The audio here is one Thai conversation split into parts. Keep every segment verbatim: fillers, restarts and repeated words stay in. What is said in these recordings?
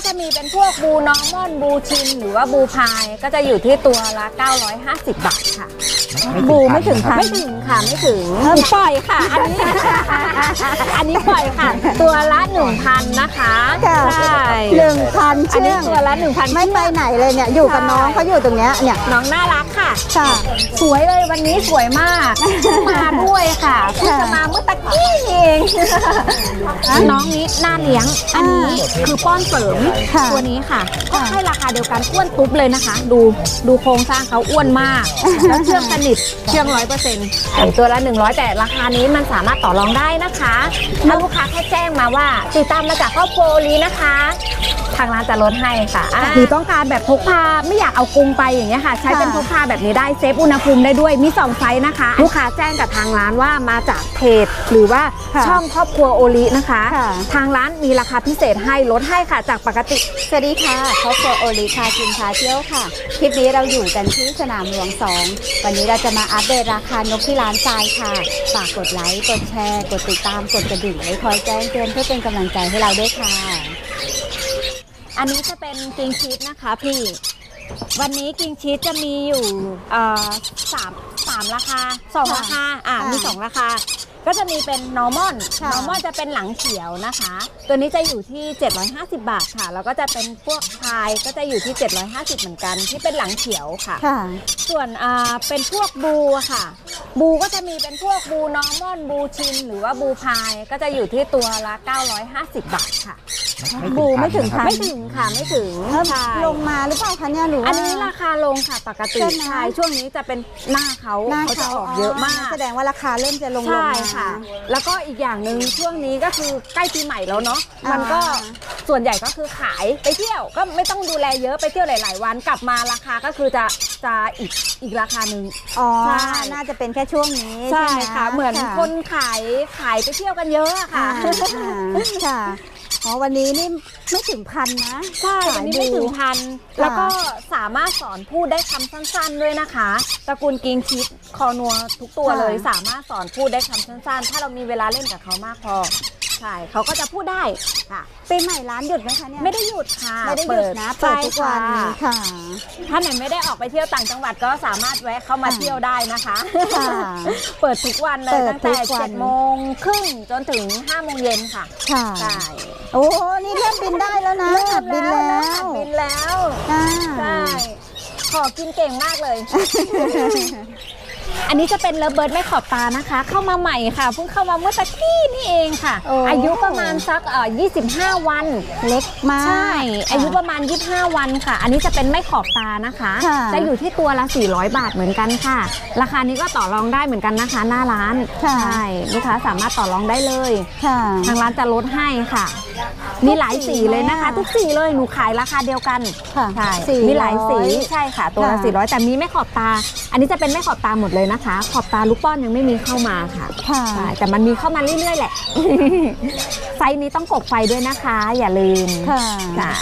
จะมีเป็นพวกบูนอร์มอนบูชินหรือว่าบูพายก็จะอยู่ที่ตัวละเก้าร้อยห้าสิบบาทค่ะบูไม่ถึงค่ะไม่ถึงค่ะไม่ถึงปล่อยค่ะอันนี้อันนี้ปล่อยค่ะตัวละหนึ่งพันนะคะใช่หนึ่งพันอันนี้ตัวละหนึ่งพันไม่ไปไหนเลยเนี่ยอยู่กับน้องเขาอยู่ตรงเนี้ยเนี่ยน้องน่ารักค่ะค่ะสวยเลยวันนี้สวยมากมาด้วยค่ะเพิ่งจะมาเมื่อตะกี้เองน้องนี้น่าเลี้ยงอันนี้คือป้อนเสริมตัวนี้ค่ะก็ให้ราคาเดียวกันอ้วนตุ๊บเลยนะคะดูดูโครงสร้างเขาอ้วนมากแล้วเชื่องสนิทเชื่องร้อยเปอร์เซ็นต์ตัวละหนึ่งร้อยแต่ราคานี้มันสามารถต่อรองได้นะคะถ้าลูกค้าแค่แจ้งมาว่าติดตามมาจากครอบครัวโอลีนะคะทางร้านจะลดให้ค่ะหรือต้องการแบบพกพาไม่อยากเอากรุงไปอย่างเงี้ยค่ะใช้เป็นพกพาแบบนี้ได้เซฟอุณหภูมิได้ด้วยมีสองไซส์นะคะลูกค้าแจ้งกับทางร้านว่ามาจากเพจหรือว่าช่องครอบครัวโอลีนะคะทางร้านมีราคาพิเศษให้ลดให้ค่ะจากปกติสวัสดีค่ะครอบครัวโอลีพากินพาเที่ยวค่ะคลิปนี้เราอยู่กันที่สนามหลวงสองวันนี้เราจะมาอัปเดตราคานกที่ร้านทรายค่ะฝากกดไลค์กดแชร์กดติดตามกดกระดิ่งไว้คอยแจ้งเตือนเพื่อเป็นกำลังใจให้เราด้วยค่ะอันนี้จะเป็นกิงชีสนะคะพี่วันนี้กิงชีสจะมีอยู่สามสามราคาสองราคาอ่ามีสองราคาก็จะมีเป็นนอร์มอนนอร์มอนจะเป็นหลังเขียวนะคะตัวนี้จะอยู่ที่เจ็ดร้อยห้าสิบบาทค่ะแล้วก็จะเป็นพวกพายก็จะอยู่ที่เจ็ดร้อยห้าสิบเหมือนกันที่เป็นหลังเขียวค่ะส่วนอ่าเป็นพวกบูค่ะบูก็จะมีเป็นพวกบูนอร์มอนบูชินหรือว่าบูพายก็จะอยู่ที่ตัวละเก้าร้อยห้าสิบบาทค่ะบูไม่ถึงค่ะไม่ถึงค่ะไม่ถึงลงมาหรือเปล่าคะเนี่ยหรืออันนี้ราคาลงค่ะปกติใช่ช่วงนี้จะเป็นหน้าเขาเขาจะออกเยอะมากแสดงว่าราคาเริ่มจะลงลงค่ะแล้วก็อีกอย่างหนึ่งช่วงนี้ก็คือใกล้ปีใหม่แล้วเนาะมันก็ส่วนใหญ่ก็คือขายไปเที่ยวก็ไม่ต้องดูแลเยอะไปเที่ยวหลายๆวันกลับมาราคาก็คือจะจะอีกอีกราคาหนึ่งอ๋อน่าจะเป็นแค่ช่วงนี้ใช่ค่ะเหมือนคนขายขายไปเที่ยวกันเยอะค่ะค่ะอ๋อวันนี้นี่ไม่ถึงพันนะใช่วันนี้ไม่ถึงพันแล้วก็สามารถสอนพูดได้คำสั้นๆด้วยนะคะตระกูลกิงชีสคอนัวทุกตัวเลยสามารถสอนพูดได้คำสั้นๆถ้าเรามีเวลาเล่นกับเขามากพอใช่เขาก็จะพูดได้ค่ะปีใหม่ร้านหยุดไหมคะเนี่ยไม่ได้หยุดค่ะไม่ได้หยุดนะเปิดทุกวันค่ะถ้าไหนไม่ได้ออกไปเที่ยวต่างจังหวัดก็สามารถแวะเข้ามาเที่ยวได้นะคะเปิดทุกวันเลยตั้งแต่เจ็ดโมงครึ่งจนถึงห้าโมงเย็นค่ะใช่โอ้นี่เริ่มบินได้แล้วนะหัดบินแล้วหัดบินแล้วใช่ขอกินเก่งมากเลยอันนี้จะเป็นเลิฟเบิร์ดไม่ขอบตานะคะเข้ามาใหม่ค่ะเพิ่งเข้ามาเมื่อตะกี้นี่เองค่ะอายุประมาณสักเอ่อยี่สิบห้าวันเล็กมากใช่อายุประมาณยี่สิบห้าวันค่ะอันนี้จะเป็นไม่ขอบตานะคะจะอยู่ที่ตัวละสี่ร้อยบาทเหมือนกันค่ะราคานี้ก็ต่อรองได้เหมือนกันนะคะหน้าร้านใช่ลูกค้าสามารถต่อรองได้เลยทางร้านจะลดให้ค่ะมีหลายสีเลยนะคะทุกสีเลยหนูขายราคาเดียวกันใช่มีหลายสีใช่ค่ะตัวละสี่ร้อยแต่มีไม่ขอบตาอันนี้จะเป็นไม่ขอบตาหมดเลยนะคะขอบตาลูกป้อนยังไม่มีเข้ามาค่ะใช่แต่มันมีเข้ามาเรื่อยๆแหละไซส์นี้ต้องกดไฟด้วยนะคะอย่าลืมใช่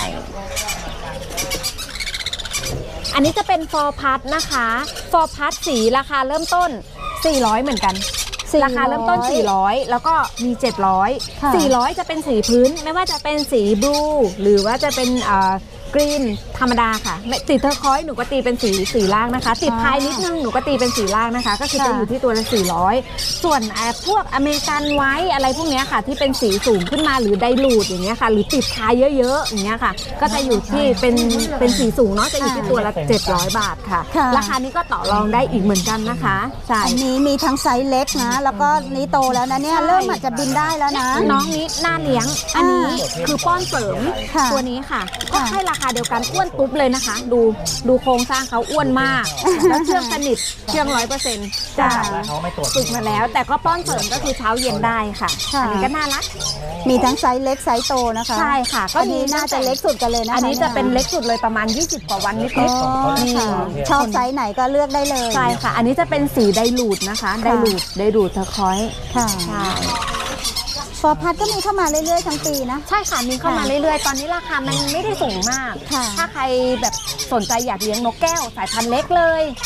อันนี้จะเป็นฟอร์พัทนะคะฟอร์พัทสีราคาเริ่มต้นสี่ร้อยเหมือนกันราคาเริ่มต้นสี่ร้อยแล้วก็มีเจ็ดร้อย สี่ร้อยจะเป็นสีพื้นไม่ว่าจะเป็นสีบลูหรือว่าจะเป็นกรีนธรรมดาค่ะติดเทอร์คอยส์หนูก็ตีเป็นสีสีล่างนะคะติดพายนิดนึงหนูก็ตีเป็นสีล่างนะคะก็คือจะอยู่ที่ตัวละสี่ร้อยส่วนพวกอเมริกันไวท์อะไรพวกนี้ค่ะที่เป็นสีสูงขึ้นมาหรือไดรูดอย่างเงี้ยค่ะหรือติดพายเยอะๆอย่างเงี้ยค่ะก็จะอยู่ที่เป็นเป็นสีสูงเนาะจะอยู่ที่ตัวละเจ็ดร้อยบาทค่ะราคานี้ก็ต่อรองได้อีกเหมือนกันนะคะใช่อันนี้มีทั้งไซส์เล็กนะแล้วก็นี้โตแล้วนะเนี่ยเริ่มอาจจะบินได้แล้วนะน้องนี้น่าเลี้ยงอันนี้คือป้อนเสริมตัวนี้ค่ะก็ให้ราคาเดียวกันอ้วนตุ๊บเลยนะคะดูดูโครงสร้างเขาอ้วนมากแล้วเชื่องสนิทเชื่องร้อยเปอร์เซ็นต์จ้าฝึกมาแล้วแต่ก็ป้อนเสริมก็คือเช้าเย็นได้ค่ะอันนี้ก็น่ารักมีทั้งไซส์เล็กไซส์โตนะคะใช่ค่ะก็นี้น่าจะเล็กสุดกันเลยนะอันนี้จะเป็นเล็กสุดเลยประมาณยี่สิบกว่าวันนิดๆชอบไซส์ไหนก็เลือกได้เลยใช่ค่ะอันนี้จะเป็นสีไดรูดนะคะไดรูดไดรูดเทอร์คอยส์ค่ะฟอร์พัทก็มีเข้ามาเรื่อยๆทั้งปีนะใช่ค่ะมีเข้ามาเรื่อยๆตอนนี้ราคามันไม่ได้สูงมากถ้าใครแบบสนใจอยากเลี้ยงนกแก้วสายพันธุ์เล็กเลย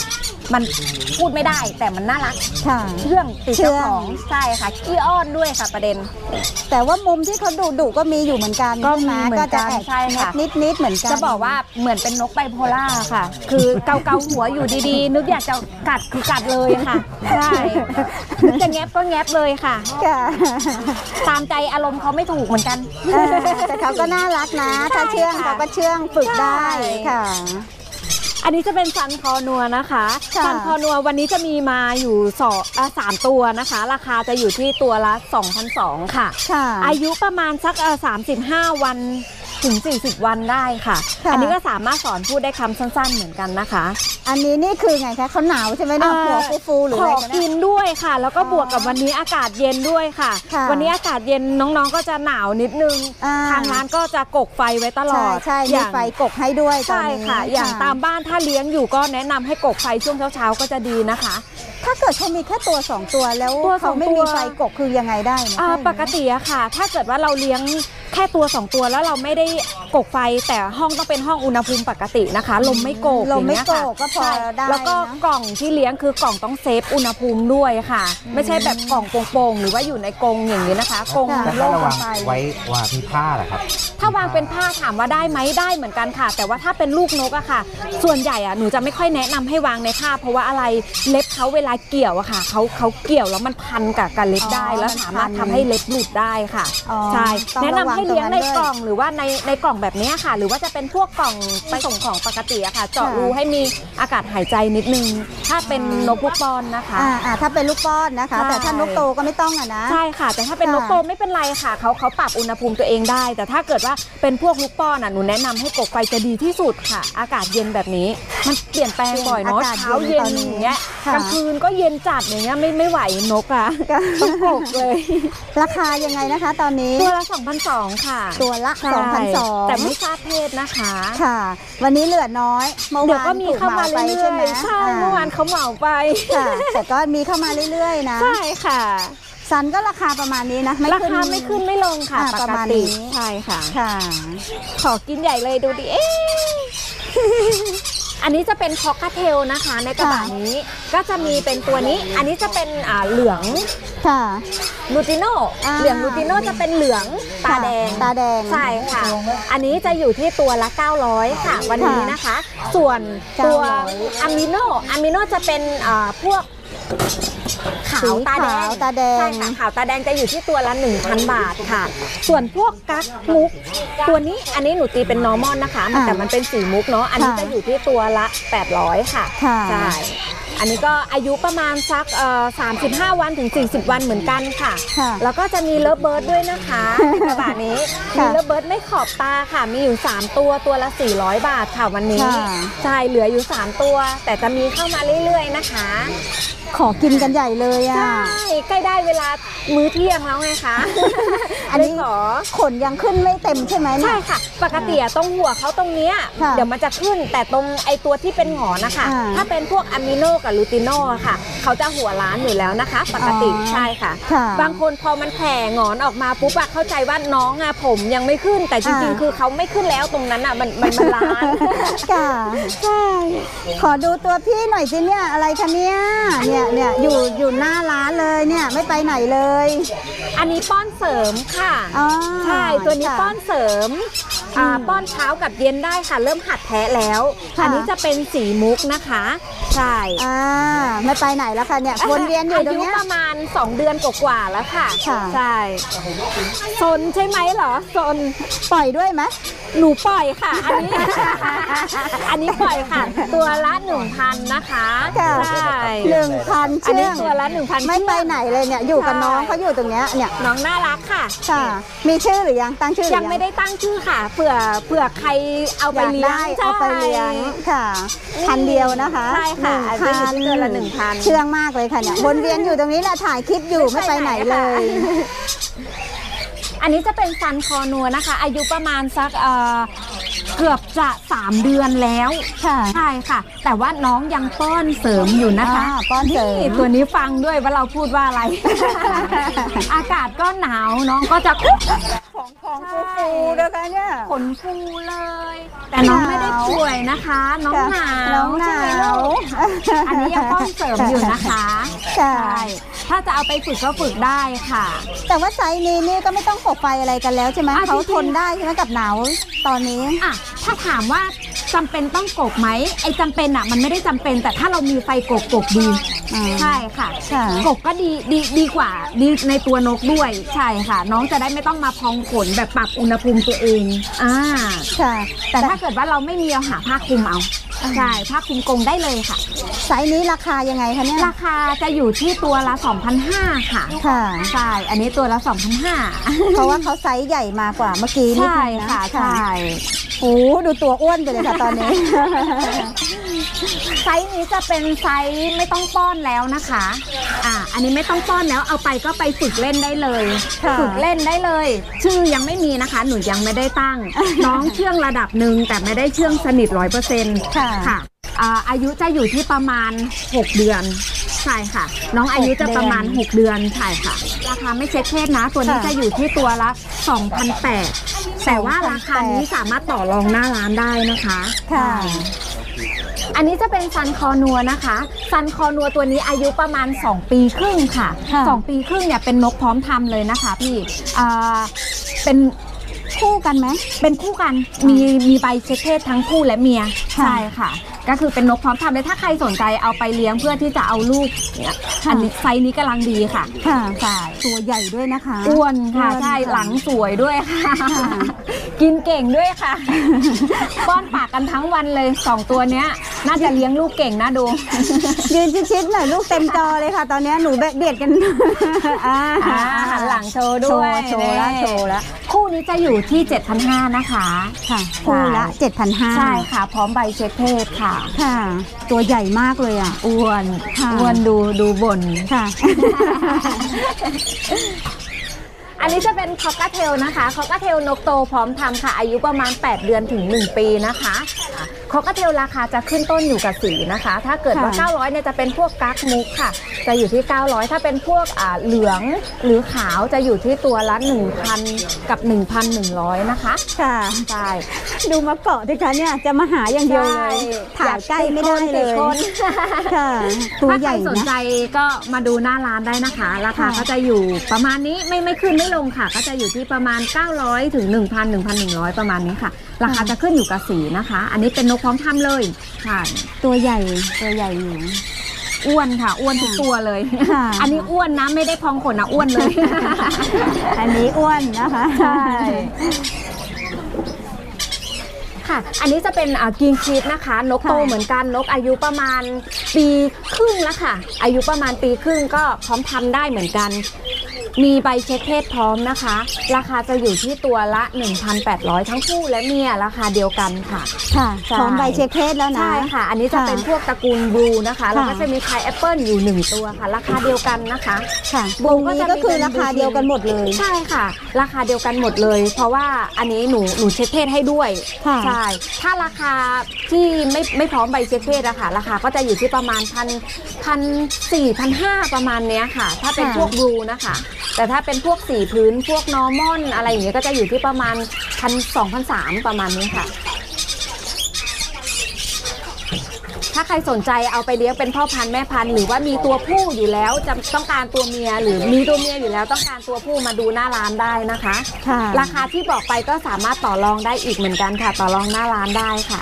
มันพูดไม่ได้แต่มันน่ารักค่ะเชื่องติดเชื่เจ้าองของใช่ค่ะขี้อ้อนด้วยค่ะประเด็นแต่ว่ามุมที่เขาดุดุก็มีอยู่เหมือนกันก็ใช่ไหมีเหมือนกันก็จะแอบใช่ค่ะนิดนิดๆเหมือนกันจะบอกว่าเหมือนเป็นนกไบโพล่าค่ะ คือเกาเกาๆหัวอยู่ดีๆ นึกอยากจะกัดคือกัดเลยค่ะใช่นึกจะแงบก็แงบเลยค่ะค่ะตามใจอารมณ์เขาไม่ถูกเหมือนกันเออแต่เขาก็น่ารักนะ ถ้าเชื่องใช่ค่ะเขาก็เชื่องฝึกได้ใช่ค่ะอันนี้จะเป็นซันคอนัวนะคะค่ะซันคอนัววันนี้จะมีมาอยู่สองอ่ะสามตัวนะคะ ราคาจะอยู่ที่ตัวละ สองพันสองร้อย ค่ะค่ะอายุประมาณสักเอ่อสามสิบห้าวันถึงสี่สิบวันได้ค่ะค่ะอันนี้ก็สามารถสอนพูดได้คำสั้นๆเหมือนกันนะคะอันนี้นี่คือไงคะเขาหนาวใช่ไหมเนี่ยหัวฟูๆหรือขอะไรอกันกิเนี่ยนด้วยค่ะ แล้วก็อ๋อบวกกับวันนี้อากาศเย็นด้วยค่ะค่ะวันนี้อากาศเย็นน้องๆก็จะหนาวนิดนึงอ่าทางร้านก็จะกกไฟไว้ตลอใช่ดใช่อมีย่างไฟกกให้ด้วยตอนใช่นี้ค่ะ อย่างตามบ้านถ้าเลี้ยงอยู่ก็แนะนำให้กกไฟช่วงเช้าๆก็จะดีนะคะถ้าเกิดเขามีแค่ตัวสองตัวแล้วตัวสเขาองไม่ตัวมีไฟกกคือยังไงได้เนี่ยอ่าใช่ไหมปกติอะค่ะ ถ้าเกิดว่าเราเลี้ยงแค่ตัวสองตัวแล้วเราไม่ได้กกไฟแต่ห้องต้องเป็นห้องอุณหภูมิปกตินะคะ ลมไม่โกกลมไม่อย่างโกเงี้ยกก็พอค่ะได้แล้วก็นะกล่องที่เลี้ยงคือกล่องต้องเซฟอุณหภูมิด้วยค่ะ ไม่ใช่แบบกล่องโป่งๆหรือว่าอยู่ในกรงอย่างนี้นะคะกรงค่ะโล่ถ้าง ระวังไปไว้วางมีผ้าเหรอครับถ้าวางเป็นผ้าถามว่าได้ไหมได้เหมือนกันค่ะ แต่ว่าถ้าเป็นลูกนกอะค่ะ ส่วนใหญ่อะหนูจะไม่ค่อยแนะนำให้วางในผ้าเพราะว่าอะไรเล็บเขาเวลาเกี่ยวอะค่ะเขาเขาเกี่ยวแล้วมันพันกับกับเล็บได้อ๋อแล้วสามารถทำให้เล็บหลุดได้ค่ะอ๋อใช่ต้องแนะนำให้เลี้ยงในระวังตรงนั้นด้วยกล่องหรือว่าในในกล่องแบบนี้ค่ะ หรือว่าจะเป็นพวกกล่องไปส่งของปกติอะค่ะ เจาะค่ะรูให้มีอากาศหายใจนิดนึง ถ้าเป็นนกลูกบอลนะคะอ่าอ่าถ้าเป็นลูกป้อนนะคะใช่แต่ถ้านกโตก็ไม่ต้องอะนะใช่ค่ะ แต่ถ้าเป็นค่ะนกโตไม่เป็นไรค่ะเขาเขาปรับอุณหภูมิตัวเองได้ แต่ถ้าเกิดว่าเป็นพวกลูกป้อนอ่ะหนูแนะนำให้กกไฟจะดีที่สุดค่ะ อากาศเย็นแบบนี้ มันเปลี่ยนแปลงบ่อยเนาะอากาศเช้าเย็นเย็นตอนนี้อย่างเงี้ยค่ะกลางคืนก็เย็นจัดอย่างเงี้ยไม่ไม่ไหวนกอ่ะก็ต้องกกเลยราคายังไงนะคะ ตอนนี้ตัวละ สองพันสองร้อย ค่ะตัวละใช่สองพันสองแต่ไม่ทราบเพศนะคะค่ะ วันนี้เหลือน้อยเมื่อเดี๋ยววานก็มีถูกเข้าเหมามาไปเรื่ใช่อไหมยๆใช่เมื่อวานเขาเหมาไปค่ะ แต่ก็มีเข้ามาเรื่อยๆนะใช่ค่ะซันก็ราคาประมาณนี้นะไม่ราขึ้นคาไม่ขึ้นไม่ลงค่ะอ่าปประกมาณตินี้ใช่ค่ะค่ะขอกินใหญ่เลยดูดิเอ๊ะ อันนี้จะเป็นคอกเทลนะคะ ในกระบะนี้ก็จะมีเป็นตัวนี้ อันนี้จะเป็นอ่าเหลืองค่ะลูติโน่อ่าเหลืองลูติโน่จะเป็นเหลืองตาแดงตาแดงใช่ค่ะ อันนี้จะอยู่ที่ตัวละเก้าร้อยค่ะ วันนี้นะคะ ส่วนตัวเก้าร้อยอะมิโนอะมิโนจะเป็นอ่าพวกขาวตาแดงสีขาวตาแดงใช่ค่ะขาวตาแดงจะอยู่ที่ตัวละ หนึ่งพัน บาทค่ะ ส่วนพวกกั๊กมุก ตัวนี้อันนี้หนูตีเป็น normal นะคะมันอ่าแต่มันเป็นสีมุกเนาะอันนี้ค่ะจะอยู่ที่ตัวละ แปดร้อย ค่ะค่ะใช่อันนี้ก็อายุประมาณสักเอ่อสามสิบห้าวันถึงสี่สิบวันเหมือนกันค่ะค่ะแล้วก็จะมีเลิฟเบิร์ดด้วยนะคะในกระบะนี้ค่ะมีเลิฟเบิร์ดไม่ขอบตาค่ะ มีอยู่ สาม ตัวตัวละ สี่ร้อย บาทค่ะวันนี้ค่ะใช่เหลืออยู่ สาม ตัว แต่จะมีเข้ามาเรื่อยๆนะคะขอกินกันใหญ่เลยอ่ะใช่ใกล้ได้เวลามื้อเที่ยงแล้วไงคะอันนี้เลยขอขนยังขึ้นไม่เต็มใช่ไหมเนี่ยใช่ค่ะ ปกติอะตรงหัวเขาตรงเนี้ยค่ะเดี๋ยวมันจะขึ้นแต่ตรงไอตัวที่เป็นหงอนนะคะอ่าถ้าเป็นพวกอะมิโนกับลูติโนอะค่ะ เขาจะหัวล้านอยู่แล้วนะคะ ปกติอ๋อใช่ค่ะค่ะบางคนพอมันแผ่หงอนออกมาปุ๊บอะเข้าใจว่าน้องอะผมยังไม่ขึ้นแต่จริงอ่าๆ คือเขาไม่ขึ้นแล้วตรงนั้นอะมันมันมันล้านค่ะใช่ขอดูตัวพี่หน่อยสิเนี่ยอะไรคะเนี่ยเนี่ยเนี่ยอยู่อยู่หน้าร้านเลยเนี่ยไม่ไปไหนเลยอันนี้ป้อนเสริมค่ะอ๋อใช่ตัวนี้ค่ะป้อนเสริมอ่าป้อนเช้ากับเย็นได้ค่ะ เริ่มหัดแทะแล้วค่ะอันนี้จะเป็นสีมุกนะคะ ใช่อ่าไม่ไปไหนแล้วค่ะเนี่ยวนเวียนอยู่ตรงเนี้ยอายุประมาณ สอง เดือนกว่าๆแล้วค่ะค่ะใช่ซนใช่ไหมเหรอซนปล่อยด้วยไหมหนูปล่อยค่ะ อันนี้ อันนี้ปล่อยค่ะ ตัวละหนึ่งพันนะคะค่ะใช่หนึ่งพันอันเชืนี้องตัวละหนึ่งพันไม่ไปไหนเลยเนี่ยอยู่กับใช่น้องเขาอยู่ตรงเนี้ยเนี่ยน้องน่ารักค่ะค่ะ มีชื่อหรือยังตั้งชื่อหรือยังไม่ได้ตั้งชื่อค่ะเผื่อเผื่อใครเอาไปอยากเลี้ยงได้เอาไปเลี้ยงค่ะนี่พันเดียวนะคะใช่ค่ะหอันนึ่นี้งอยู่ที่เดือนละหนึ่งพันเชื่องมากเลยค่ะเนี่ยวนเวียนอยู่ตรงนี้แหละถ่ายคลิปอยู่ไม่ไปไหนเลยอันนี้จะเป็นซันคอนัวนะคะ อายุประมาณสักเอ่อเกือบจะสามเดือนแล้วค่ะใช่ค่ะ แต่ว่าน้องยังป้อนเสริมอยู่นะคะอ่าป้อนเสริมนี่ตัวนี้ฟังด้วยว่าเราพูดว่าอะไร อากาศก็หนาวน้องก็จะของของฟูๆนะคะเนี่ยขนฟูเลย แต่น้องไม่ได้ป่วยนะคะ น้องหนาวน้องหนาวอันนี้ยังป้อนเสริมอยู่นะคะใช่ถ้าจะเอาไปฝึกก็ฝึกได้ค่ะแต่ว่าไซส์นี้นี่ก็ไม่ต้องกบไฟอะไรกันแล้วใช่ไหมอ่ะเขาจริงๆทนได้ใช่ไหมกับหนาวตอนนี้อ่ะถ้าถามว่าจำเป็นต้องกบไหมไอ้จำเป็นอ่ะมันไม่ได้จำเป็น แต่ถ้าเรามีไฟกบกบดีอ่าใช่ค่ะค่ะกบก็ดีดีดีกว่าดีในตัวนกด้วยใช่ค่ะ น้องจะได้ไม่ต้องมาพองขนแบบปรับอุณหภูมิตัวเองอ่าค่ะแต่ถ้าเกิดว่าเราไม่มีเอาหาผ้าคลุมเอาใช่ผ้าคลุมกรงได้เลยค่ะไซส์นี้ราคายังไงคะเนี่ยราคาจะอยู่ที่ตัวละ สองพันห้าร้อย ค่ะค่ะใช่อันนี้ตัวละ สองพันห้าร้อยเพราะว่าเขาไซส์ใหญ่มากกว่าเมื่อกี้นิดใช่นึงนะค่ะใช่โอ้ดูตัวอ้วนไปเลยค่ะตอนนี้ไซส์นี้จะเป็นไซส์ไม่ต้องป้อนแล้วนะคะอ่าอันนี้ไม่ต้องป้อนแล้วเอาไปก็ไปฝึกเล่นได้เลยค่ะฝึกเล่นได้เลย ชื่อยังไม่มีนะคะหนูยังไม่ได้ตั้ง น้องเชื่องระดับหนึ่งแต่ไม่ได้เชื่องสนิทร้อยเปอร์เซ็นต์ค่ะค่ะอ่าอายุจะอยู่ที่ประมาณหกเดือนใช่ค่ะ น้องอายุจะประมาณหกเดือนใช่ค่ะ ราคาไม่เช็คเพศนะ ตัวนี้ค่ะจะอยู่ที่ตัวละ สองพันแปดร้อย แต่ว่าราคานี้สามารถต่อรองหน้าร้านได้นะคะค่ะอันนี้จะเป็นซันคอนัวนะคะซันคอนัวตัวนี้อายุประมาณ สอง ปีครึ่งค่ะค่ะสอง ปีครึ่งเนี่ยเป็นนกพร้อมทำเลยนะคะพี่อ่าเป็นคู่กันไหมเป็นคู่กันมีมีใบเช็คเพศทั้งคู่และเมียค่ะใช่ค่ะ ก็คือเป็นนกพร้อมทำเลยถ้าใครสนใจเอาไปเลี้ยงเพื่อที่จะเอาลูกเนี่ยค่ะอันนี้ไซส์นี้กำลังดีค่ะค่ะใช่ตัวใหญ่ด้วยนะคะอ้วนค่ะอ้วนใช่ค่ะหลังสวยด้วยค่ะค่ะกินเก่งด้วยค่ะ ป้อนปากกันทั้งวันเลยสองตัวเนี้ย น่าจะเลี้ยงลูกเก่งนะดูยืนชิดๆหน่อยลูกเต็มจอเลยค่ะ ตอนนี้หนูเบียดกันอ่าอ่าหันหลังโชว์ด้วยโชว์แล้วนี่โชว์แล้วคู่นี้จะอยู่ที่ เจ็ดพันห้าร้อย นะคะค่ะคู่ละเจ็ดพันห้าใช่ค่ะ พร้อมใบเช็คเพศค่ะค่ะ ตัวใหญ่มากเลยอ่ะอ้วนค่ะอ้วนดูดูบ่นค่ะอันนี้จะเป็นคอกาเทลนะคะคอกาเทลนกโตพร้อมทำค่ะ อายุประมาณ แปด เดือนถึง หนึ่ง ปีนะคะคอกาเทลราคาจะขึ้นต้นอยู่กับสีนะคะ ถ้าเกิดว่าค่ะเก้าร้อยเนี่ยจะเป็นพวกกั๊กมุกค่ะ จะอยู่ที่ เก้าร้อย ถ้าเป็นพวกอ่าเหลืองหรือขาวจะอยู่ที่ตัวละ หนึ่งพัน กับ หนึ่งพันหนึ่งร้อย นะคะค่ะใช่ดูมาเกาะดิคะเนี่ยจะมาหาอย่างเดียวเลยถ่ายใกล้ไม่ได้เลยคนค่ะ ตัวถ้าใหใครญ่สนใจนะก็มาดูหน้าร้านได้นะคะ ราคาค่ะก็จะอยู่ประมาณนี้ไม่ไม่ขึ้นไม่ลงค่ะ ก็จะอยู่ที่ประมาณ เก้าร้อย ถึง หนึ่งพัน หนึ่งพันหนึ่งร้อย ประมาณนี้ค่ะ ราคาจะขึ้นอยู่กับสีนะคะ อันนี้เป็นนกพร้อมทำเลยค่ะตัวใหญ่ตัวใหญ่อยู่อ้วนค่ะ อ้วนทุกตัวเลยค่ะอันนี้อ้วนนะไม่ได้พองขนนะอ้วนเลยอันนี้อ้วนนะคะใช่ ค่ะ อันนี้จะเป็นกินชีสนะคะ นกโตค่ะเหมือนกัน นกอายุประมาณปีครึ่งแล้วค่ะ อายุประมาณปีครึ่งก็พร้อมทำได้เหมือนกัน มีใบเช็คเพศพร้อมนะคะ ราคาจะอยู่ที่ตัวละ หนึ่งพันแปดร้อย ทั้งคู่และเมียราคาเดียวกันค่ะค่ะใช่พร้อมใบเช็คเพศแล้วนะใช่ค่ะ อันนี้จะค่ะเป็นพวกตระกูลบลูนะคะ แล้วก็ค่ะจะมีพายแอปเปิลอยู่หนึ่งตัวค่ะ ราคาเดียวกันนะคะค่ะบูตรงก็นี้จะก็คือมีเป็นราคาบูเดียวกันหมดเลยใช่ค่ะ ราคาเดียวกันหมดเลย เพราะว่าอันนี้หนูหนูเช็คเพศให้ด้วยค่ะใช่ ถ้าราคาที่ไม่ไม่พร้อมใบเช็คเพศอะค่ะ ราคาก็จะอยู่ที่ประมาณพันพันสี่พันห้าประมาณเนี้ยค่ะ ถ้าเป็นค่ะพวกบลูนะคะ แต่ถ้าเป็นพวกสีพื้นพวกนอร์มอนอะไรอย่างเงี้ยก็จะอยู่ที่ประมาณพันสองพันสามประมาณนี้ค่ะ ถ้าใครสนใจเอาไปเลี้ยงเป็นพ่อพันธุ์แม่พันธุ์หรือว่ามีตัวผู้อยู่แล้วจะต้องการตัวเมียหรือมีตัวเมียอยู่แล้วต้องการตัวผู้มาดูหน้าร้านได้นะคะค่ะราคาที่บอกไปก็สามารถต่อรองได้อีกเหมือนกันค่ะ ต่อรองหน้าร้านได้ค่ะ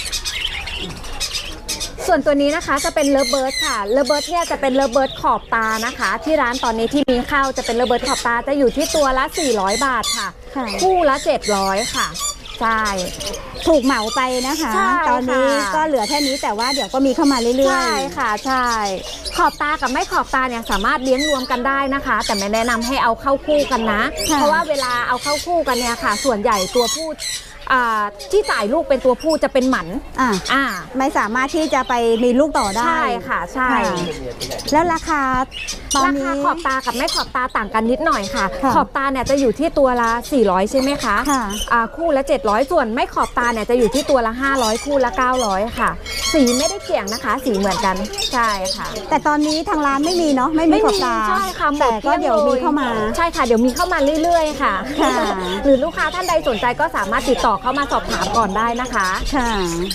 ส่วนตัวนี้นะคะจะเป็นเลเบิร์ดค่ะเลเบิร์ดเนี่ยจะเป็นเลเบิร์ดขอบตานะคะ ที่ร้านตอนนี้ที่มีเข้าจะเป็นเลเบิร์ดขอบตาจะอยู่ที่ตัวละสี่ร้อยบาทค่ะค่ะคู่ละเจ็ดร้อยค่ะใช่ถูกเหมาไปนะคะใช่ตอนนี้ค่ะก็เหลือแค่นี้แต่ว่าเดี๋ยวก็มีเข้ามาเรื่อยๆใช่ค่ะใช่ขอบตากับไม่ขอบตาเนี่ยสามารถเลี้ยงรวมกันได้นะคะ แต่ไม่แนะนำให้เอาเข้าคู่กันนะค่ะเพราะว่าเวลาเอาเข้าคู่กันเนี่ยค่ะ ส่วนใหญ่ตัวผู้ที่จ่ายลูกเป็นตัวผู้จะเป็นหมันอ่าอ่าไม่สามารถที่จะไปมีลูกต่อได้ใช่ค่ะใช่แล้วราคาตอนรานี้คาขอบตากับไม่ขอบตาต่างกันนิดหน่อยค่ะค่ะขอบตาเนี่ยจะอยู่ที่ตัวละสี่ร้อยใช่ไหมคะค่ะอ่าคู่ละเจ็ดร้อยส่วนไม่ขอบตาเนี่ยจะอยู่ที่ตัวละห้าร้อยคู่ละเก้าร้อยค่ะสีไม่ได้เกี่ยงนะคะสีเหมือนกันใช่ค่ะแต่ตอนนี้ทางร้านไม่มีเนาะไม่มีขอบตาใช่ค่ะหมแต่ดก็เดี๋ยวมีเข้ามาใช่ค่ะเดี๋ยวมีเข้ามาเรื่อยๆค่ะค่ะหรือลูกค้าท่านใดสนใจก็สามารถติดต่อเข้ามาสอบถามก่อนได้นะคะค่ะ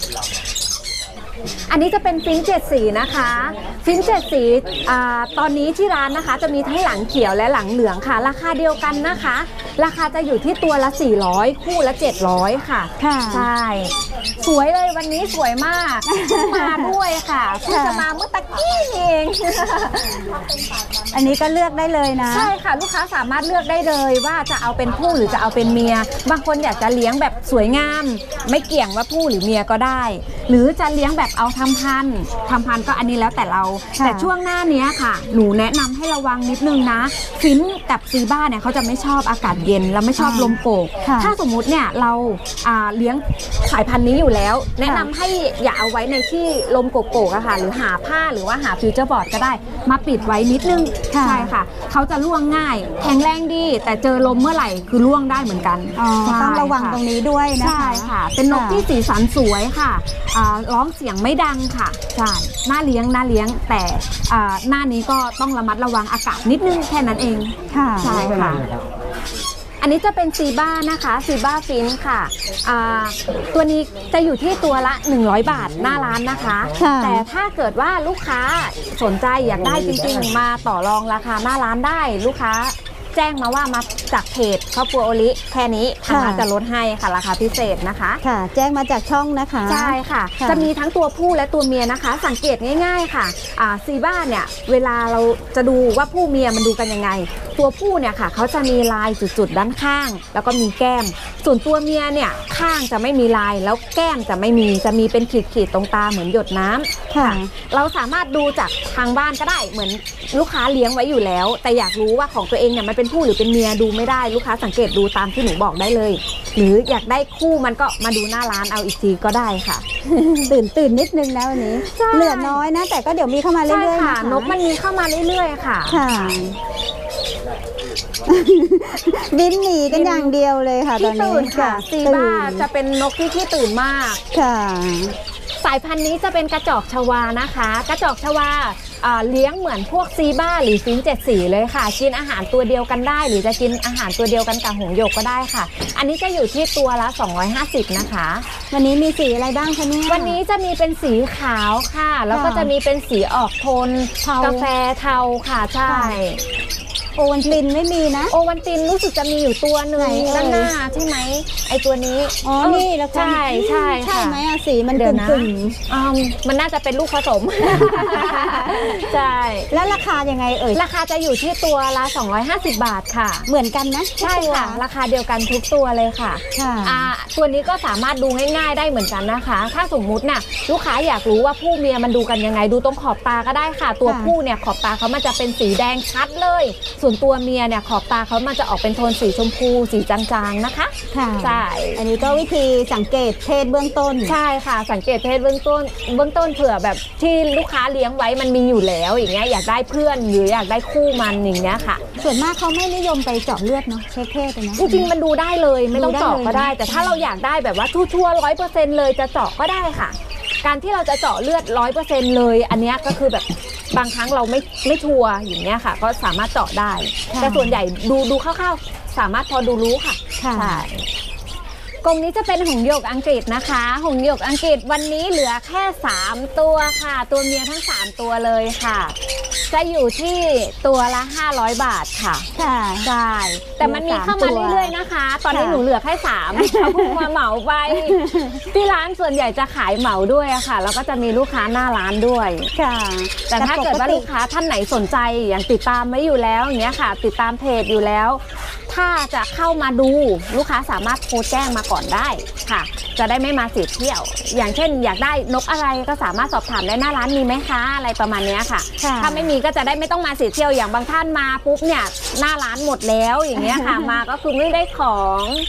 อันนี้จะเป็นฟินเจ็ดสีนะคะฟินเจ็ดสีอ่าตอนนี้ที่ร้านนะคะจะมีทั้งหลังเขียวและหลังเหลืองค่ะ ราคาเดียวกันนะคะ ราคาจะอยู่ที่ตัวละสี่ร้อยคู่ละเจ็ดร้อยค่ะค่ะใช่สวยเลยวันนี้สวยมากมาด้วยค่ะเพิ่งจะมาเมื่อตะกี้เองอันนี้ก็เลือกได้เลยนะใช่ค่ะลูกค้าสามารถเลือกได้เลยว่าจะเอาเป็นผู้หรือจะเอาเป็นเมีย บางคนอยากจะเลี้ยงแบบสวยงาม ไม่เกี่ยงว่าผู้หรือเมียก็ได้ หรือจะเลี้ยงแบบเอาทำพันธุ์ทำพันธุ์ก็อันนี้แล้วแต่เราค่ะแต่ช่วงหน้านี้ค่ะ หนูแนะนำให้ระวังนิดนึงนะฟินกับซีบ้าเนี่ยเขาจะไม่ชอบอากาศเย็นแล้วไม่ชอบลมโกกค่ะถ้าสมมุติเนี่ยเราอ่าเลี้ยงสายพันธุ์นี้อยู่แล้ว แนะนำให้อย่าเอาไว้ในที่ลมโกกๆอะค่ะหรือหาผ้าหรือว่าหาฟิวเจอร์บอร์ดก็ได้มาปิดไว้นิดนึงค่ะใช่ค่ะเขาจะร่วงง่ายแข็งแรงดีแต่เจอลมเมื่อไหร่คือร่วงได้เหมือนกันอ๋อใช่ต้องระวังค่ตรงนี้ด้วยนะคะใช่ค่ะ เป็นนกที่สีสันสวยค่ะอ่าร้องเสียงไม่ดังค่ะใช่น่าเลี้ยงน่าเลี้ยงแต่อ่าหน้านี้ก็ต้องระมัดระวังอากาศนิดนึงแค่นั้นเองค่ะใช่ค่ะ อันนี้จะเป็นซีบ้านะคะซีบ้าฟินค่ะอ่าตัวนี้จะอยู่ที่ตัวละหนึ่งร้อยบาทหน้าร้านนะคะค่ะแต่ถ้าเกิดว่าลูกค้าสนใจอยากได้จริงๆ มาต่อรองราคาหน้าร้านได้ ลูกค้าแจ้งมาว่ามาจากเพจครอบครัวโอลิแค่นี้ทางร้านจะลดให้ค่ะราคาพิเศษนะคะค่ะ แจ้งมาจากช่องนะคะใช่ค่ะค่ะจะมีทั้งตัวผู้และตัวเมียนะคะ สังเกตง่ายๆค่ะอ่าซีบ้าเนี่ยเวลาเราจะดูว่าผู้เมียมันดูกันยังไง ตัวผู้เนี่ยค่ะเขาจะมีลายจุดๆด้านข้าง แล้วก็มีแก้ม ส่วนตัวเมียเนี่ยข้างจะไม่มีลายแล้วแก้มจะไม่มีจะมีเป็นขีดๆตรงตาเหมือนหยดน้ำค่ะเราสามารถดูจากทางบ้านก็ได้เหมือนลูกค้าเลี้ยงไว้อยู่แล้ว แต่อยากรู้ว่าของตัวเองเนี่ยมันเป็นผู้หรือเป็นเมียดูไม่ได้ลูกค้าสังเกตดูตามที่หนูบอกได้เลย หรืออยากได้คู่มันก็มาดูหน้าร้านเอาอีกทีก็ได้ค่ะตื่นตื่นนิดนึงนะวันนี้ใช่เหลือน้อยนะ แต่ก็เดี๋ยวมีเข้ามาเรื่ใช่อยๆค่ะนะคะนกมันมีเข้ามาเรื่อยๆค่ะค่ะ บินหนีกันอย่างเดียวเลยค่ะตที่อนนี้ตื่นค่ะซีบ้าตื่นจะเป็นนกที่ขี้ตื่นมากค่ะสายพันธุ์นี้จะเป็นกระจอกชวานะคะ กระจอกชวาอ่าเลี้ยงเหมือนพวกซีบ้าหรือฟินเจ็ดสีเลยค่ะ กินอาหารตัวเดียวกันได้ หรือจะกินอาหารตัวเดียวกันกับหงส์หยกก็ได้ค่ะ อันนี้จะอยู่ที่ตัวละสองร้อยห้าสิบนะคะวันนี้มีสีอะไรบ้างคะเนี่ยวันนี้จะมีเป็นสีขาวค่ะ แล้วก็ค่ะจะมีเป็นสีออกโทนเทากาแฟเทาค่ะใช่โอวันตินไม่มีนะโอวันตินรู้สึกจะมีอยู่ตัวหนึ่งไหนเอ่ยด้านหน้าใช่ไหมไอตัวนี้อ๋อเนี่แล้วกันใช่ใช่ใช่ค่ะไหมอะสีมันเดี๋กึ่ยวงนะกึ่งอืมมันน่าจะเป็นลูกผสม ใช่แล้วราคายังไงเอ่ยราคาจะอยู่ที่ตัวละสองร้อยห้าสิบบาทค่ะเหมือนกันนะใช่ค่ะทุกตัวราคาเดียวกันทุกตัวเลยค่ะค่ะอ่าตัวนี้ก็สามารถดูง่ายๆได้เหมือนกันนะคะ ถ้าสมมุติน่ะลูกค้าอยากรู้ว่าผู้เมียมันดูกันยังไง ดูตรงขอบตาก็ได้ค่ะ ตัวค่ะผู้เนี่ยขอบตาเขามันจะเป็นสีแดงชัดเลย ส่วนตัวเมียเนี่ยขอบตาเขามันจะออกเป็นโทนสีชมพูสีจางๆนะคะค่ะใช่อันนี้ก็วิธีสังเกตเพศเบื้องต้นใช่ค่ะ สังเกตเพศเบื้องต้นเบื้องต้นเผื่อแบบที่ลูกค้าเลี้ยงไว้มันมีอยู่แล้วอย่างเงี้ยอยากได้เพื่อนหรืออยากได้คู่มันอย่างเงี้ยค่ะส่วนมากเขาไม่นิยมไปเจาะเลือดเนาะเช็คเพศเลยนะจริงๆมันดูได้เลยไม่ต้องเจาะก็ได้ดูได้เลยแต่ถ้าเราอยากได้แบบว่าชัวร์ร้อยเปอร์เซ็นต์เลยจะเจาะก็ได้ค่ะ การที่เราจะเจาะเลือดร้อยเปอร์เซ็นต์เลย อันเนี้ยก็คือแบบบางครั้งเราไม่ไม่ชัวร์อย่างเงี้ยค่ะ ก็สามารถเจาะได้ค่ะแต่ส่วนใหญ่ดูดูคร่าวๆสามารถพอดูรู้ค่ะค่ะใช่กรงนี้จะเป็นหงส์หยกอังกฤษนะคะ หงส์หยกอังกฤษวันนี้เหลือแค่สามตัวค่ะ ตัวเมียทั้งสามตัวเลยค่ะ จะอยู่ที่ตัวละห้าร้อยบาทค่ะค่ะใช่แต่มันมีเข้ามาเรื่อยๆนะคะ ตอนนี้ค่ะหนูเหลือแค่สามเขาเพิ่งมาเหมาไปที่ร้านส่วนใหญ่จะขายเหมาด้วยอะค่ะ แล้วก็จะมีลูกค้าหน้าร้านด้วยค่ะแต่ถ้าเกิดว่าลูกค้าท่านไหนสนใจอย่างติดตามไว้อยู่แล้วอย่างเงี้ยค่ะ ติดตามเพจอยู่แล้ว ถ้าจะเข้ามาดูลูกค้าสามารถโทรแจ้งมาก่อนได้ค่ะ จะได้ไม่มาเสียเที่ยว อย่างเช่น อยากได้นกอะไรก็สามารถสอบถามได้หน้าร้านมีไหมคะอะไรประมาณเนี้ยค่ะค่ะถ้าไม่มีก็จะได้ไม่ต้องมาเสียเที่ยวอย่างบางท่านมาปุ๊บเนี่ยหน้าร้านหมดแล้วอย่างเงี้ยค่ะ มาก็คือไม่ได้ของ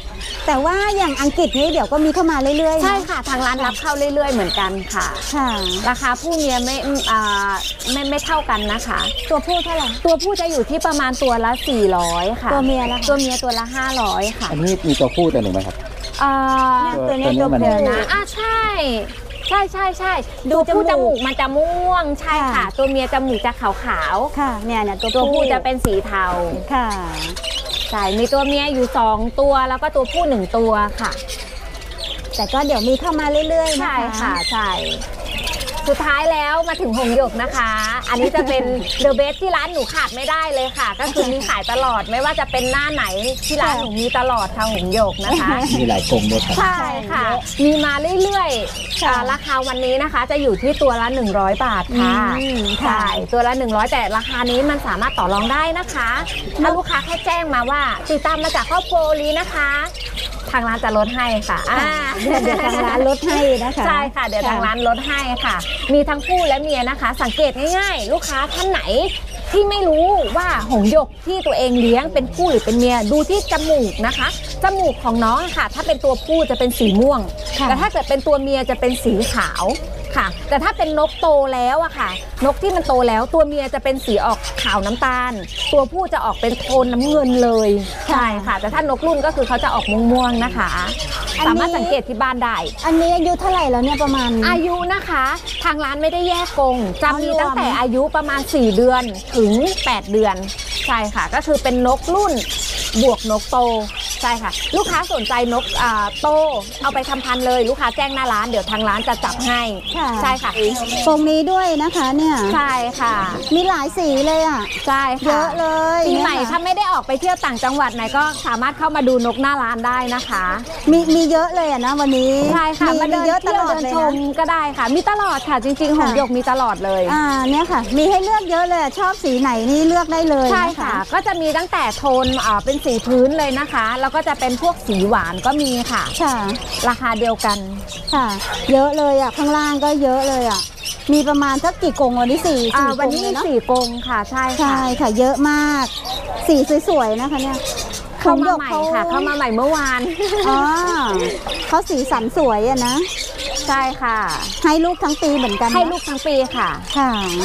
แต่ว่าอย่างอังกฤษนี่เดี๋ยวก็มีเข้ามาเรื่อยๆใช่ค่ะทางร้านรับเข้าเรื่อยๆเหมือนกันค่ะค่ะราคาผู้เมียไม่อ่าไม่ไม่เท่ากันนะคะตัวผู้เท่าไหร่ตัวผู้จะอยู่ที่ประมาณตัวละสี่ร้อยค่ะตัวเมียล่ะคะตัวเมียตัวละห้าร้อยค่ะอันนี้มีตัวผู้ตัวหนึ่งไหมครับอ่าตัวนี้ตัวนี้ตัวมันเมียนะนะอ่ะใช่ใช่ใช่ใช่ดูตัวผู้จจมูมูกกมันจะม่วงใช่ค่ะค่ะ ตัวเมียจมูกจะขาวค่ะเนี่ยเนี่ยตัวๆตัวผู้จะเป็นสีเทาค่ะใช่มีตัวเมียอยู่สองตัวแล้วก็ตัวผู้หนึ่งตัวค่ะแต่ก็เดี๋ยวมีเข้ามาเรื่อยๆนะใช่คะค่ะใช่สุดท้ายแล้วมาถึงหงหยกนะคะ อันนี้จะเป็น เดอะเบสที่ร้านหนูขาดไม่ได้เลยค่ะ ก็คือมีขายตลอดไม่ว่าจะเป็นหน้าไหนที่ร้านหนูมีตลอดค่ะหงหยกนะคะมีหลายกรงด้วยครับใช่ค่ะ มีมาเรื่อยๆอ่าราคาวันนี้นะคะจะอยู่ที่ตัวละหนึ่งร้อยบาทค่ะอืมใช่ตัวละหนึ่งร้อยแต่ราคานี้มันสามารถต่อรองได้นะคะถ้าลูกค้าแค่แจ้งมาว่าติดตามมาจากครอบครัวโอลีนะคะ ทางร้านจะลดให้ค่ะอ่าเดี๋ยวเดี๋ยวทางร้านลดให้นะคะใช่ค่ะเดี๋ยวทางร้านลดให้ค่ะ มีทั้งผู้และเมียนะคะ สังเกตง่ายๆ ลูกค้าท่านไหนที่ไม่รู้ว่าหงส์หยกที่ตัวเองเลี้ยงเป็นผู้หรือเป็นเมียดูที่จมูกนะคะจมูกของน้องค่ะ ถ้าเป็นตัวผู้จะเป็นสีม่วงค่ะแต่ถ้าเกิดเป็นตัวเมียจะเป็นสีขาวค่ะ แต่ถ้าเป็นนกโตแล้วอะค่ะ นกที่มันโตแล้วตัวเมียจะเป็นสีออกขาวน้ำตาล ตัวผู้จะออกเป็นโทนน้ำเงินเลยใช่ค่ะ แต่ถ้านกรุ่นก็คือเขาจะออกม่วงๆนะคะ สามารถสังเกตที่บ้านได้อันนี้อายุเท่าไหร่แล้วเนี่ยประมาณอายุนะคะ ทางร้านไม่ได้แยกกรงจะมีเอารวมตั้งแต่อายุประมาณสี่เดือนถึงแปดเดือนใช่ค่ะ ก็คือเป็นนกรุ่นบวกนกโตใช่ค่ะ ลูกค้าสนใจนกอ่าโตเอาไปทำพันธุ์เลยลูกค้าแจ้งหน้าร้านเดี๋ยวทางร้านจะจับให้ค่ะใช่ค่ะตรงนี้ด้วยนะคะเนี่ยใช่ค่ะมีหลายสีเลยอ่ะใช่เยค่ะอะเลยปีใหม่เนี่ยถ้าค่ะไม่ได้ออกไปเที่ยวต่างจังหวัดไหนก็สามารถเข้ามาดูนกหน้าร้านได้นะคะมีมีเยอะเลยอ่ะนะวันนี้ใช่ค่ะมีมาเดินเยอะตเที่ยวลอดเดินเลยชมนะก็ได้ค่ะ มีตลอดค่ะ จริงๆหงส์หยกมีตลอดเลยอ่าเนี่ยค่ะ มีให้เลือกเยอะเลยอะชอบสีไหนนี่เลือกได้เลยใช่นค่ะ ก็จะมีตั้งแต่โทนอ่าเป็นสีพื้นเลยนะคะ แล้วก็จะเป็นพวกสีหวานก็มีค่ะค่ะราคาเดียวกันค่ะ เยอะเลยอ่ะข้างล่างก็เยอะเลยอ่ะมีประมาณสักกี่กรงวันนี้สี่อ่าสี่กวันรงนี้เลยเนาะสี่กรงค่ะ ใช่ค่ะใช่ค่ะเยอะมากสีสวยๆนะคะเนี่ยเข้ามาหงส์ใหม่หยกค่ะ เข้ามาใหม่เมื่อวานอ๋อเขาสีสันสวยอะนะใช่ค่ะให้ลูกทั้งปีเหมือนกันนะให้ลูกทั้งปีค่ะค่ะ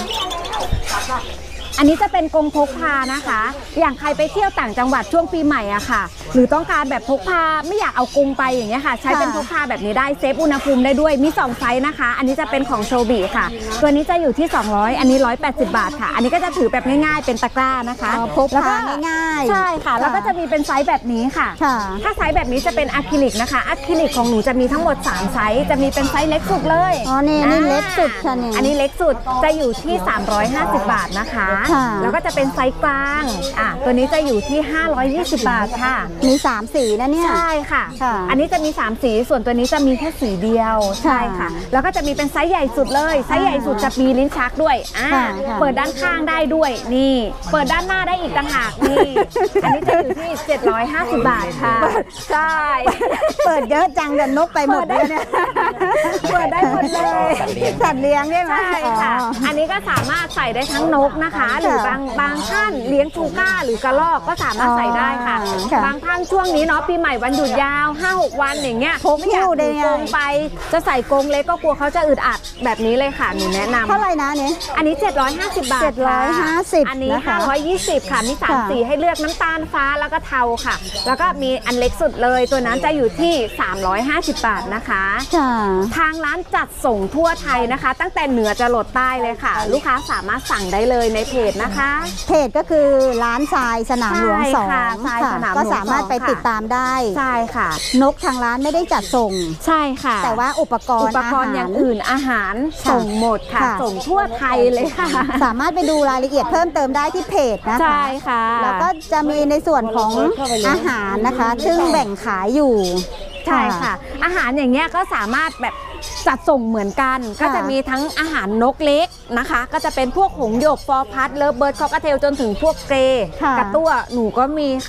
อันนี้จะเป็นกรงพกพานะคะ อย่างใครไปเที่ยวต่างจังหวัดช่วงปีใหม่อะค่ะ หรือต้องการแบบพกพาไม่อยากเอากรงไปอย่างเงี้ยค่ะ ใช้เป็นพกพาแบบนี้ได้เซฟอุณหภูมิได้ด้วยมีสองไซส์นะคะ อันนี้จะเป็นของโชบีค่ะ ตัวนี้จะอยู่ที่สองร้อยอันนี้หนึ่งร้อยแปดสิบบาทค่ะ อันนี้ก็จะถือแบบง่ายๆเป็นตะกร้านะคะอ๋อพกพาแล้วง่ายๆใช่ค่ะ แล้วก็จะมีเป็นไซส์แบบนี้ค่ะค่ะถ้าไซส์แบบนี้จะเป็นอะคริลิกนะคะอะคริลิกของหนูจะมีทั้งหมดสามไซส์จะมีเป็นไซส์เล็กสุดเลยอ๋อนี่นี่เล็กสุดค่ะเนี่ยอันนี้เล็กสุดจะอยู่ที่สามร้อยห้าสิบบาทนะคะค่ะแล้วก็จะเป็นไซส์กลางอ่ะตัวนี้จะอยู่ที่ห้าร้อยยี่สิบบาทค่ะมีสามสีนะเนี่ยใช่ค่ะค่ะอันนี้จะมีสามสีส่วนตัวนี้จะมีแค่สีเดียวใช่ค่ะ แล้วก็จะมีเป็นไซส์ใหญ่สุดเลยไซส์ใหญ่สุดจะมีลิ้นชักด้วยอ่าค่ะค่ะเปิดด้านข้างได้ด้วยนี่ เปิดด้านหน้าได้อีกต่างหากนี่อันนี้จะอยู่ที่เจ็ดร้อยห้าสิบบาทค่ะใช่เปิดเยอะจังเดี๋ยวนกไปหมดเลยเนี่ยเปิดได้หมดเลยสัตว์เลี้ยงใช่ไหมใช่ค่ะอ๋ออันนี้ก็สามารถใส่ได้ทั้งนกนะคะ หรือบางบางท่านเลี้ยงชูก้าหรือกระรอกก็สามารถใส่ได้ค่ะอ๋อค่ะบางท่านช่วงนี้เนาะปีใหม่วันหยุดยาว ห้าหก วันอย่างเงี้ยพกไม่อยากหิ้วได้ถือไงกรงไป จะใส่กรงเล็กก็กลัวเขาจะอึดอัดแบบนี้เลยค่ะหนูแนะนำเท่าไหร่นะเนี่ยอันนี้ เจ็ดร้อยห้าสิบบาทเจ็ดร้อยห้าสิบอันนี้นะคะห้าร้อยยี่สิบค่ะมีสามค่ะสีให้เลือกน้ำตาลฟ้าแล้วก็เทาค่ะ แล้วก็มีอันเล็กสุดเลย ตัวนั้นจะอยู่ที่สามร้อยห้าสิบบาทนะคะค่ะทางร้านจัดส่งทั่วไทยนะคะ ตั้งแต่เหนือจรดใต้เลยค่ะ ลูกค้าสามารถสั่งได้เลยในเพจนะคะเพจก็คือร้านทรายสนามหลวงสองใช่ค่ะทรายสนามหลวงก็สามารถไปสองค่ะติดตามได้ใช่ค่ะนกทางร้านไม่ได้จัดส่งใช่ค่ะแต่ว่าอุปกรอุณ์ปกรณ์อย่างอื่นอาหารค่ะส่งหมดค่ะค่ะส่งทั่วไทยเลยค่ะสามารถไปดูรายละเอียดเพิ่มเติมได้ที่เพจนะคะใช่ค่ะแล้วก็จะมีในส่วนของอาหารนะคะ ซึ่งแบ่งขายอยู่ใช่ค่ะ อาหารอย่างเงี้ยก็สามารถแบบจัดส่งเหมือนกันค่ะก็จะมีทั้งอาหารนกเล็กนะคะ ก็จะเป็นพวกหงส์หยกฟอร์พัดเลิฟเบิร์ดคอกเทลจนถึงพวกเกรค่ะกระตั้วหนูก็มีค่ะ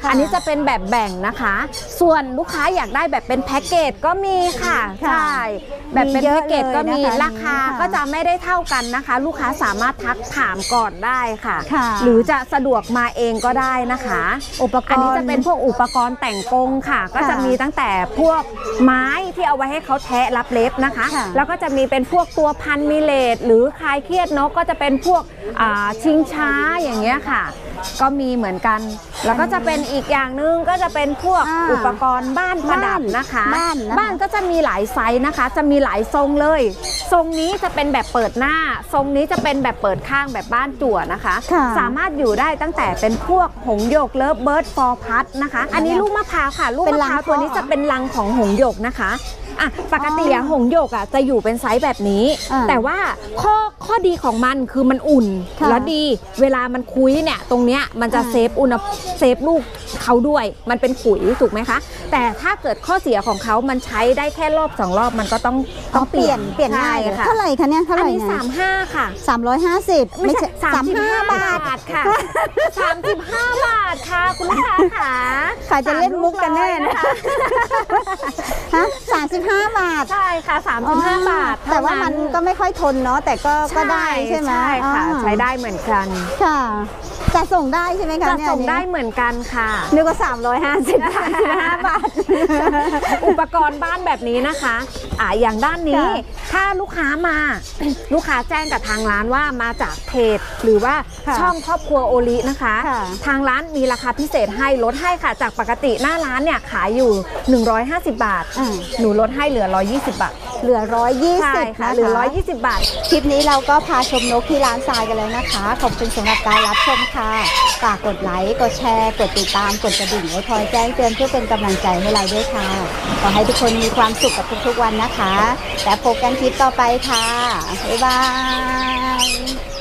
ค่ะอันนี้จะเป็นแบบแบ่งนะคะ ส่วนลูกค้าอยากได้แบบเป็นแพ็กเกจก็มีค่ะค่ะใช่แบบเป็นมีเยอะแพ็กเกจก็มีเลยนะคะราคาค่ะก็จะไม่ได้เท่ากันนะคะ ลูกค้าสามารถทักถามก่อนได้ค่ะค่ะหรือจะสะดวกมาเองก็ได้นะคะอุปกรณ์อันนี้จะเป็นพวกอุปกรณ์แต่งกรงค่ะ ก็จะมีตั้งแต่พวกไม้ที่เอาไว้ให้เขาแทะรับเล็บนะคะค่ะแล้วก็จะมีเป็นพวกตัวพันมิเลตหรือคลายเครียดนกก็จะเป็นพวกอ่าชิงช้าอย่างเงี้ยค่ะ ก็มีเหมือนกัน แล้วก็จะเป็นอีกอย่างหนึงก็จะเป็นพวกอ่าอุปกรณ์บ้านประดับนะคะบ้านนะคะบ้านก็จะมีหลายไซส์นะคะ จะมีหลายทรงเลย ทรงนี้จะเป็นแบบเปิดหน้า ทรงนี้จะเป็นแบบเปิดข้างแบบบ้านจั่วนะคะค่ะสามารถอยู่ได้ตั้งแต่เป็นพวกหงส์หยกเลิฟเบิร์ดฟอร์พัดนะคะ อันนี้ลูกมะพร้าวค่ะ ลูกเป็นมะรัพงร้าวตัวนี้เพาะจะเป็นรังของหงส์หยกนะคะอ่ะปกติอะอ๋อหงส์หยกอะจะอยู่เป็นไซส์แบบนี้อ่าแต่ว่าข้อข้อดีของมันคือมันอุ่นค่ะแล้วดีเวลามันคุยเนี่ยตรงเนี้ยมันจะอ่าเซฟอุณหเซฟลูกเขาด้วย มันเป็นขุยถูกไหมคะ แต่ถ้าเกิดข้อเสียของเขามันใช้ได้แค่รอบสองรอบมันก็ต้องต้ต้ออง งเปลี่ยนเปลี่ยนง่ายใช่ค่ะเท่าไหร่คะเนี่ยเท่าไหอันร่นี้นะสามห้าค่ะสามร้อยห้าสิบไม่ใช่สามห้าบาทค่ะสามสิบห้าบาทค่ะคุณลูกค้าค่ะใครจะเล่นมุกกันแน่นะคะ ฮะสามสิบห้าบาทใช่ค่ะสามสิบห้าบาทแต่ว่ามันก็ไม่ค่อยทนเนาะแต่ก็ก็ได้ใช่ไหมใช่ค่ะอ่าใช้ได้เหมือนกันค่ะจะส่งได้ใช่ไหมคะจะเนี่ยส่งได้อันนี้เหมือนกันค่ะนึกว่าสามร้อยห้าสิบ สามสิบห้าบาทอุปกรณ์บ้านแบบนี้นะคะอ่าอย่างด้านนี้ค่ะถ้าลูกค้ามา ลูกค้าแจ้งกับทางร้านว่ามาจากเพจหรือว่าค่ะช่องครอบครัวโอลินะคะค่ะทางร้านมีราคาพิเศษให้ลดให้ค่ะจากปกติหน้าร้านเนี่ยขายอยู่หนึ่งร้อยห้าสิบบาทอ่าหนูลดให้เหลือหนึ่งร้อยยี่สิบบาทเหลือร้อยยี่ใช่สิบค่ะนะเหลือหนึ่งร้อยคะยี่สิบบาทคลิปนี้เราก็พาชมนกที่ร้านทรายกันแล้วนะคะขอบคุณสำหรับการรับชมค่ะฝากกดไลค์กดแชร์กดติดตามกดกระดิ่งไว้คอยแจ้งเตือนเพื่อเป็นกำลังใจให้เราด้วยค่ะขอให้ทุกคนมีความสุขกับทุกๆวันนะคะและพบกันคลิปต่อไปค่ะบ๊ายบาย